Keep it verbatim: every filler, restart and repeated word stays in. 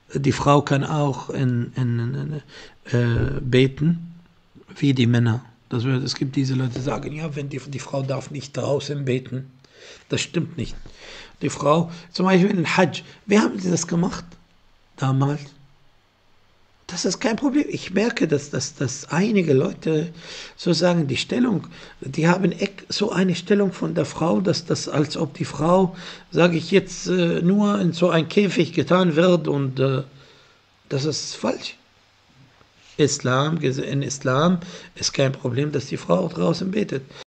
die Frau kann auch in, in, in, äh, beten, wie die Männer. Das, es gibt diese Leute, die sagen, ja, wenn die, die Frau darf nicht draußen beten. Das stimmt nicht. Die Frau, zum Beispiel in Hajj, wie haben sie das gemacht damals? Das ist kein Problem. Ich merke, dass, dass, dass einige Leute sozusagen die Stellung, die haben so eine Stellung von der Frau, dass das, als ob die Frau, sage ich jetzt, nur in so ein Käfig getan wird, und äh, das ist falsch. Islam, in Islam ist kein Problem, dass die Frau draußen betet.